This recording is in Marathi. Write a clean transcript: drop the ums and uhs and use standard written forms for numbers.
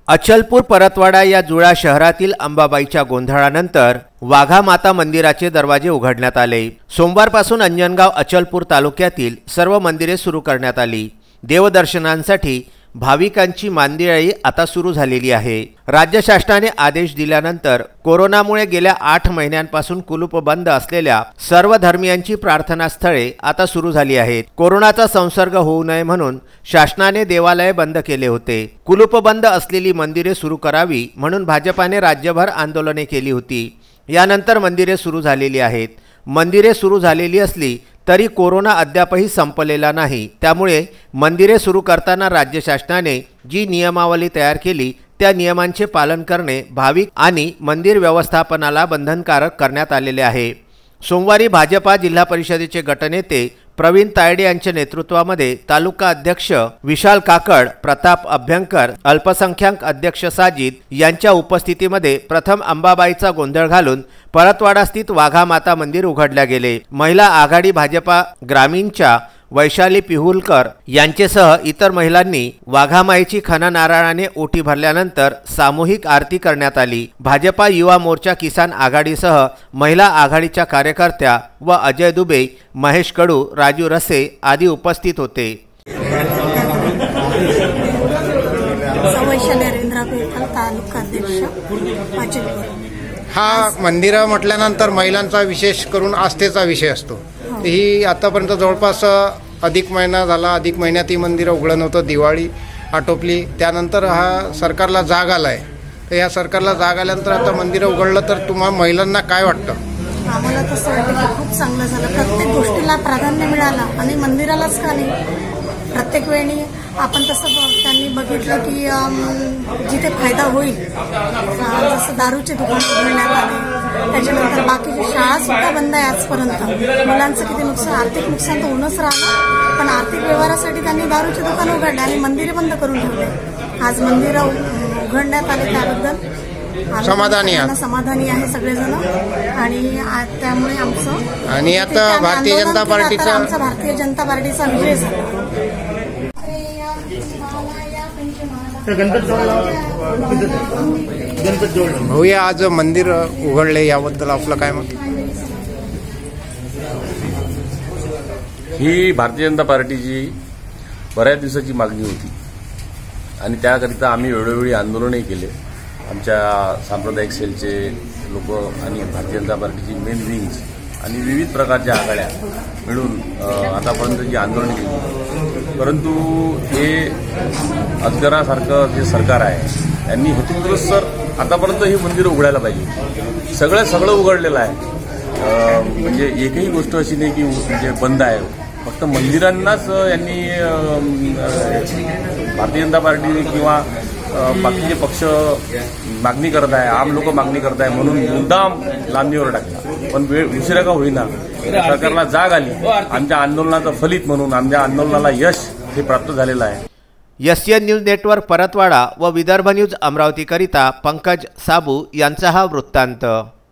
अचलपूर परतवाडा या जुळा शहरातील अंबाबाईच्या गोंधळानंतर वाघा माता मंदिराचे दरवाजे उघडण्यात आले। सोमवारपासून अंजनगाव अचलपूर तालुक्यातील सर्व मंदिरे सुरू करण्यात आली। देवदर्शनांसाठी भाविकांची मांदियाळी आता सुरू झालेली आहे। राज्य शासनाने आदेश दिल्यानंतर कोरोनामुळे गेल्या 8 महिन्यांपासून कुलूप बंद असलेल्या सर्व धर्मियांची प्रार्थना स्थळे आता सुरू झाली आहेत। कोरोनाचा संसर्ग होऊ नये म्हणून शासनाने देवालय बंद केले होते। कुलूप बंद असलेली मंदिरे सुरू करावी म्हणून भाजपाने राज्यभर आंदोलने केली होती। यानंतर मंदिरे सुरू झालेली आहेत। मंदिरे सुरू झालेली असली तरी कोरोना अद्यापही संपलेला नाही। त्यामुळे मंदिरे सुरू करताना राज्य शासनाने जी नियमावली तयार केली त्या नियमांचे पालन करणे भाविक आणि मंदिर व्यवस्थापनाला बंधनकारक करण्यात आलेले आहे। सोमवारी भाजपा जिल्हा परिषदेचे गटनेते प्रवीण तायडे यांच्या नेतृत्वामध्ये तालुका अध्यक्ष विशाल काकड, प्रताप अभ्यंकर, अल्पसंख्याक अध्यक्ष साजिद यांच्या उपस्थितीमध्ये प्रथम अंबाबाईचा गोंधळ घालून परतवाडा स्थित वाघा माता मंदिर उघडल्या गेले। महिला आघाडी भाजपा ग्रामीणच्या वैशाली पिहुलकर यांच्यासह इतर महिलांनी वाघामाईची खणा नारळाने ओटी भरल्यानंतर सामूहिक आरती करण्यात आली। भाजपा युवा मोर्चा किसान आघाडीसह महिला आघाडीच्या कार्यकर्त्या व अजय दुबे, महेश कडू, राजू रसे आदी उपस्थित होते। हा मंदिर म्हटल्यानंतर महिलांचा विशेष करून आस्थेचा विषय असतो। ही आतापर्यंत जवळपास अधिक महिना झाला। अधिक महिन्यात ही मंदिरं उघडं नव्हतं। दिवाळी आटोपली, त्यानंतर हा सरकारला जाग आलाय। तर या सरकारला जाग आल्यानंतर आता मंदिरं उघडलं तर तुम्हाला महिलांना काय वाटतं? आम्हाला तसं वाटतं की खूप चांगलं झालं। प्रत्येक गोष्टीला प्राधान्य मिळालं आणि मंदिरालाच का नाही। प्रत्येक वेळी आपण तसं त्यांनी बघितलं की जिथे फायदा होईल, जसं दारूचे दुकान उघडण्यात आले, त्याच्यानंतर बाकीची शाळा सुद्धा बंद आहे आजपर्यंत। मुलांचं किती नुकसान, आर्थिक नुकसान तर होणंच राहिलं, पण आर्थिक व्यवहारासाठी त्यांनी दारूचे दुकान उघडले आणि मंदिरे बंद करून ठेवले। आज मंदिरं उघडण्यात आले त्याबद्दल समाधानी आहे सगळेजण आणि त्यामुळे आमचं आणि आता भारतीय जनता पार्टीचा विजय झाला। भैया, आज मंदिर उघडले याबद्दल आपलं काय मत? ही भारतीय जनता पार्टीची बऱ्याच दिवसाची मागणी होती आणि त्याकरिता आम्ही वेळोवेळी आंदोलनही केले। आमच्या सांप्रदायिक सेलचे लोक आणि भारतीय जनता पार्टीची मेन विंग्स आणि विविध प्रकारच्या आघाड्या मिळून आतापर्यंत जी आंदोलन केली, परंतु हे अजगरासारखं जे सरकार आहे यांनी हेतुपुरस्सर आतापर्यंत ही मंदिरं उघडायला पाहिजे। सगळं उघडलेलं आहे, म्हणजे एकही गोष्ट अशी नाही की म्हणजे बंद आहे। फक्त मंदिरांनाच यांनी भारतीय जनता पार्टी किंवा बाकीचे पक्ष मागणी करत आहे, आम लोक मागणी करत आहे म्हणून मुद्दाम लांबणीवर टाकला। पण वेळ उशिरा का होईना सरकारला जाग आली। आमच्या आंदोलनाचं फलित म्हणून आमच्या आंदोलनाला यश हे प्राप्त झालेलं आहे। एसएन न्यूज नेटवर्क परतवाडा व विदर्भ न्यूज अमरावती करिता पंकज साबू यांचा हा वृत्तांत।